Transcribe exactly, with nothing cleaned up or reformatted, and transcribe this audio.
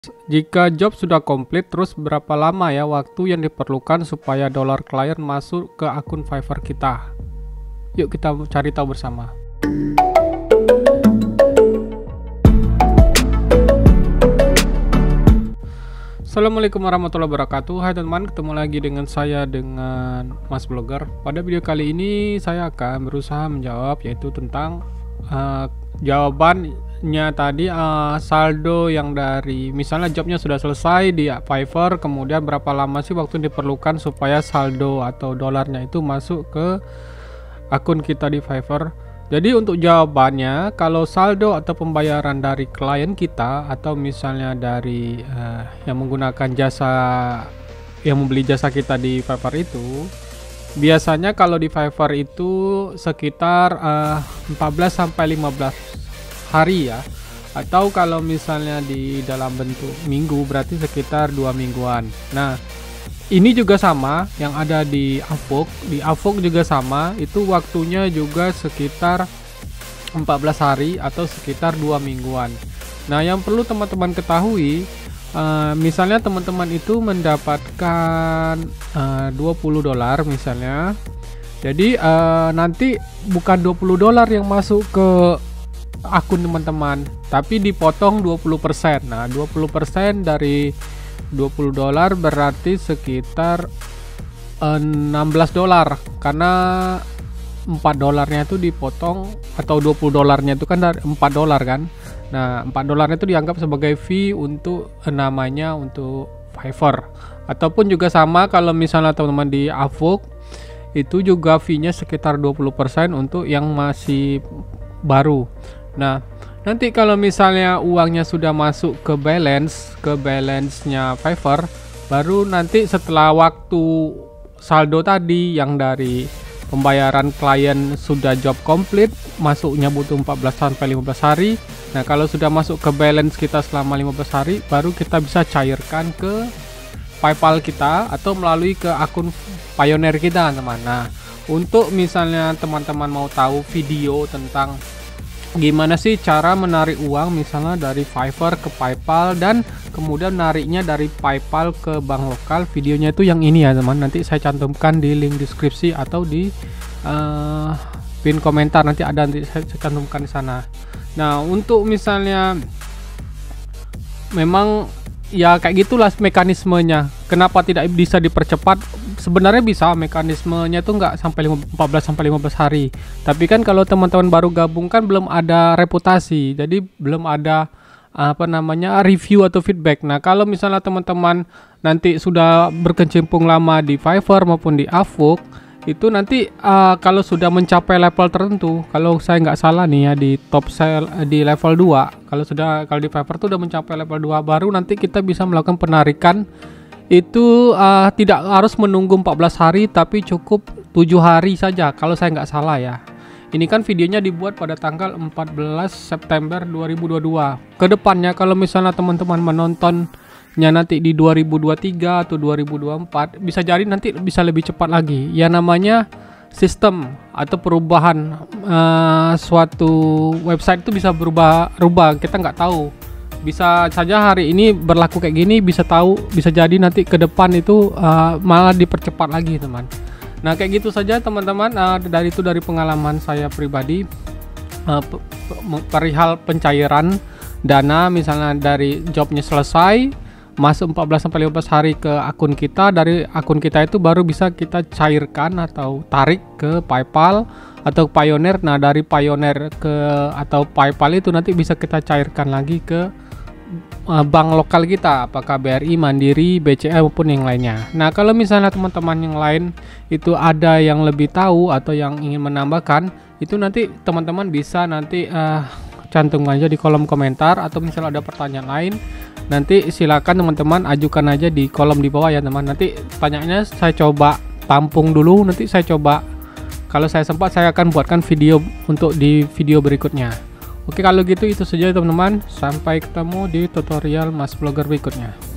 Jika job sudah komplit, terus berapa lama ya waktu yang diperlukan supaya dolar klien masuk ke akun Fiverr kita? Yuk kita cari tahu bersama. Assalamualaikum warahmatullahi wabarakatuh. Hai teman-teman, ketemu lagi dengan saya dengan Mas Blogger. Pada video kali ini saya akan berusaha menjawab yaitu tentang uh, jawabannya tadi, uh, saldo yang dari misalnya jobnya sudah selesai di Fiverr, kemudian berapa lama sih waktu yang diperlukan supaya saldo atau dolarnya itu masuk ke akun kita di Fiverr. Jadi untuk jawabannya, kalau saldo atau pembayaran dari klien kita atau misalnya dari uh, yang menggunakan jasa, yang membeli jasa kita di Fiverr itu, biasanya kalau di Fiverr itu sekitar uh, empat belas sampai lima belas hari ya, atau kalau misalnya di dalam bentuk minggu berarti sekitar dua mingguan. Nah, ini juga sama yang ada di Avok, di Avok juga sama, itu waktunya juga sekitar empat belas hari atau sekitar dua mingguan. Nah, yang perlu teman-teman ketahui, uh, misalnya teman-teman itu mendapatkan uh, dua puluh dolar misalnya. Jadi uh, nanti bukan dua puluh dolar yang masuk ke akun teman-teman, tapi dipotong dua puluh persen. Nah, dua puluh persen dari dua puluh dolar berarti sekitar enam belas dolar, karena empat dolarnya itu dipotong, atau dua puluh dolarnya itu kan dari empat dolar kan. Nah, empat dolarnya itu dianggap sebagai fee untuk namanya untuk Fiverr. Ataupun juga sama kalau misalnya teman-teman di Avok, itu juga fee-nya sekitar dua puluh persen untuk yang masih baru. Nah, nanti kalau misalnya uangnya sudah masuk ke balance, ke balance-nya Fiverr, baru nanti setelah waktu saldo tadi yang dari pembayaran klien sudah job komplit, masuknya butuh empat belas sampai lima belas hari. Nah, kalau sudah masuk ke balance kita selama lima belas hari, baru kita bisa cairkan ke PayPal kita atau melalui ke akun Payoneer kita, teman. Nah, untuk misalnya teman-teman mau tahu video tentang gimana sih cara menarik uang misalnya dari Fiverr ke PayPal dan kemudian nariknya dari PayPal ke bank lokal, videonya itu yang ini ya teman. Nanti saya cantumkan di link deskripsi atau di uh, pin komentar, nanti ada, nanti saya cantumkan di sana. Nah, untuk misalnya memang ya kayak gitulah mekanismenya. Kenapa tidak bisa dipercepat? Sebenarnya bisa, mekanismenya itu nggak sampai empat belas sampai lima belas hari. Tapi kan kalau teman-teman baru gabung kan belum ada reputasi, jadi belum ada apa namanya review atau feedback. Nah, kalau misalnya teman-teman nanti sudah berkecimpung lama di Fiverr maupun di Avok, itu nanti uh, kalau sudah mencapai level tertentu, kalau saya nggak salah nih ya, di top sale di level dua, kalau sudah kalau di Fiverr itu udah mencapai level dua, baru nanti kita bisa melakukan penarikan. Itu uh, tidak harus menunggu empat belas hari, tapi cukup tujuh hari saja kalau saya nggak salah ya. Ini kan videonya dibuat pada tanggal empat belas September dua ribu dua puluh dua. Kedepannya kalau misalnya teman-teman menontonnya nanti di dua ribu dua puluh tiga atau dua ribu dua puluh empat, bisa jadi nanti bisa lebih cepat lagi. Ya, namanya sistem atau perubahan uh, suatu website itu bisa berubah-ubah, kita nggak tahu. Bisa saja hari ini berlaku kayak gini, bisa tahu, bisa jadi nanti ke depan itu uh, malah dipercepat lagi, teman. Nah, kayak gitu saja teman-teman, uh, dari itu dari pengalaman saya pribadi, uh, perihal pencairan dana misalnya dari jobnya selesai, masuk empat belas sampai lima belas hari ke akun kita, dari akun kita itu baru bisa kita cairkan atau tarik ke PayPal atau Payoneer. Nah, dari Payoneer ke atau PayPal itu nanti bisa kita cairkan lagi ke bank lokal kita, apakah B R I, Mandiri, B C A maupun yang lainnya. Nah, kalau misalnya teman-teman yang lain itu ada yang lebih tahu atau yang ingin menambahkan, itu nanti teman-teman bisa nanti uh, cantumkan aja di kolom komentar, atau misalnya ada pertanyaan lain, nanti silakan teman-teman ajukan aja di kolom di bawah ya teman. Nanti pertanyaannya saya coba tampung dulu, nanti saya coba, kalau saya sempat saya akan buatkan video untuk di video berikutnya. Oke, kalau gitu itu saja teman-teman. Sampai ketemu di tutorial Mas Blogger berikutnya.